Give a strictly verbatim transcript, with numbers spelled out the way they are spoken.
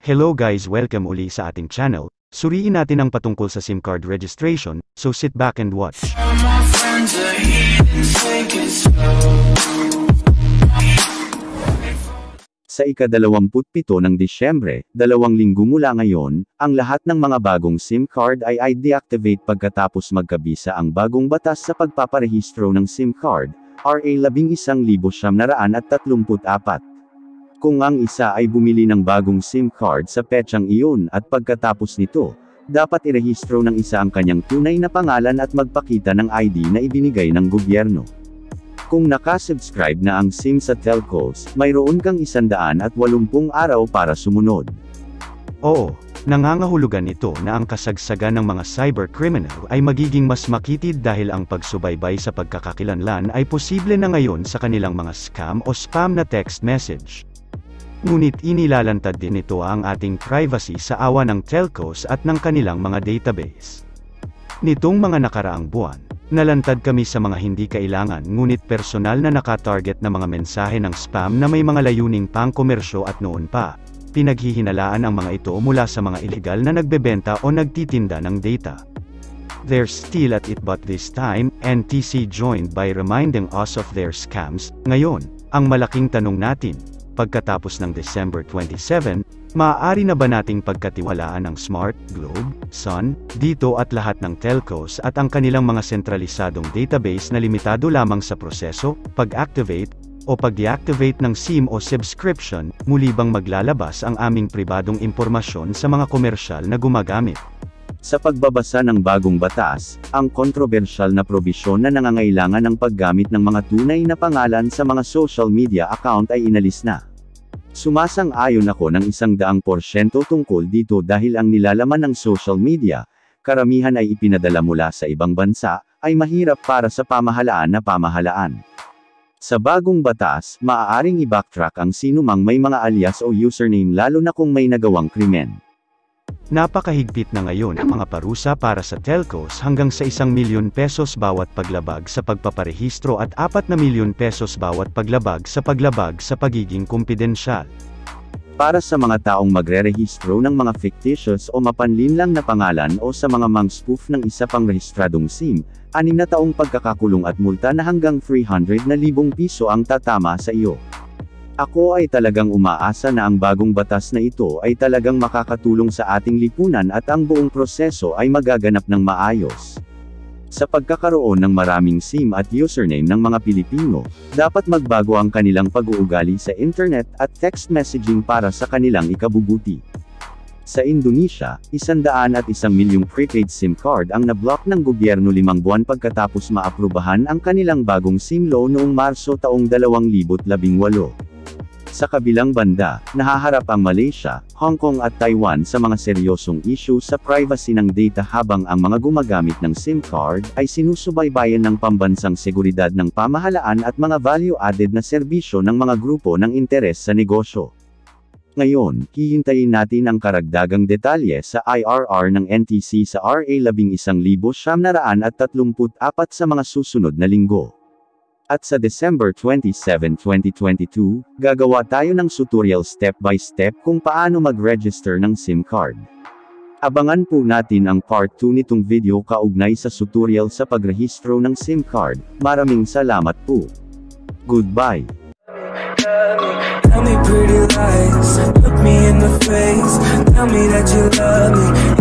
Hello guys, welcome uli sa ating channel. Suriin natin ang patungkol sa SIM card registration, so sit back and watch. Sa ika-dalawamput pito ng Disyembre, dalawang linggo mula ngayon, ang lahat ng mga bagong SIM card ay i-deactivate pagkatapos magkabisa ang bagong batas sa pagpaparehistro ng SIM card, R A eleven thousand siyam na raan at tatlumput apat. Kung ang isa ay bumili ng bagong SIM card sa petsang iyon at pagkatapos nito, dapat irehistro ng isa ang kanyang tunay na pangalan at magpakita ng I D na ibinigay ng gobyerno. Kung nakasubscribe na ang SIM sa telcos, mayroon kang isandaan at walumpung araw para sumunod. Oo, nangangahulugan ito na ang kasagsagan ng mga cybercriminal ay magiging mas makitid dahil ang pagsubaybay sa pagkakakilanlan ay posible na ngayon sa kanilang mga scam o spam na text message. Ngunit inilalantad din ito ang ating privacy sa awa ng telcos at ng kanilang mga database. Nitong mga nakaraang buwan, nalantad kami sa mga hindi kailangan ngunit personal na nakatarget na mga mensahe ng spam na may mga layuning pangkomersyo at noon pa, pinaghihinalaan ang mga ito mula sa mga ilegal na nagbebenta o nagtitinda ng data. They're still at it, but this time, N T C joined by reminding us of their scams. Ngayon, ang malaking tanong natin, pagkatapos ng December twenty-seven, maaari na ba nating pagkatiwalaan ang Smart, Globe, Sun, Dito at lahat ng telcos at ang kanilang mga sentralisadong database na limitado lamang sa proseso, pag-activate, o pag-deactivate ng SIM o subscription, muli bang maglalabas ang aming pribadong impormasyon sa mga komersyal na gumagamit? Sa pagbabasa ng bagong batas, ang kontrobersyal na probisyon na nangangailangan ng paggamit ng mga tunay na pangalan sa mga social media account ay inalis na. Sumasang-ayon ako ng isang daang porsyento tungkol dito dahil ang nilalaman ng social media, karamihan ay ipinadala mula sa ibang bansa, ay mahirap para sa pamahalaan na pamahalaan. Sa bagong batas, maaaring i-backtrack ang sinumang may mga alias o username lalo na kung may nagawang krimen. Napakahigpit na ngayon ang mga parusa para sa telcos hanggang sa isang milyon pesos bawat paglabag sa pagpaparehistro at apat na milyon pesos bawat paglabag sa paglabag sa pagiging kumpidensyal. Para sa mga taong magrerehistro ng mga fictitious o mapanlinlang na pangalan o sa mga mang-spoof ng isa pang rehistradong SIM, anim na taong pagkakakulong at multa na hanggang three hundred na libong piso ang tatama sa iyo. Ako ay talagang umaasa na ang bagong batas na ito ay talagang makakatulong sa ating lipunan at ang buong proseso ay magaganap ng maayos. Sa pagkakaroon ng maraming SIM at username ng mga Pilipino, dapat magbago ang kanilang pag-uugali sa internet at text messaging para sa kanilang ikabubuti. Sa Indonesia, isandaan at isang milyong prepaid SIM card ang nablock ng gobyerno limang buwan pagkatapos maaprubahan ang kanilang bagong SIM law noong Marso taong dalawang libo labing walo. Sa kabilang banda, nahaharap ang Malaysia, Hong Kong at Taiwan sa mga seryosong issue sa privacy ng data habang ang mga gumagamit ng SIM card ay sinusubaybayan ng pambansang seguridad ng pamahalaan at mga value-added na serbisyo ng mga grupo ng interes sa negosyo. Ngayon, hihintayin natin ang karagdagang detalye sa I R R ng N T C sa R A eleven thousand siyam na raan at tatlumput apat sa mga susunod na linggo. At sa December twenty-seventh, twenty twenty-two, gagawa tayo ng tutorial step-by-step kung paano mag-register ng SIM card. Abangan po natin ang part two nitong video kaugnay sa tutorial sa pagrehistro ng SIM card. Maraming salamat po. Goodbye. Tell me pretty lies, look me in the face, tell me that you love me.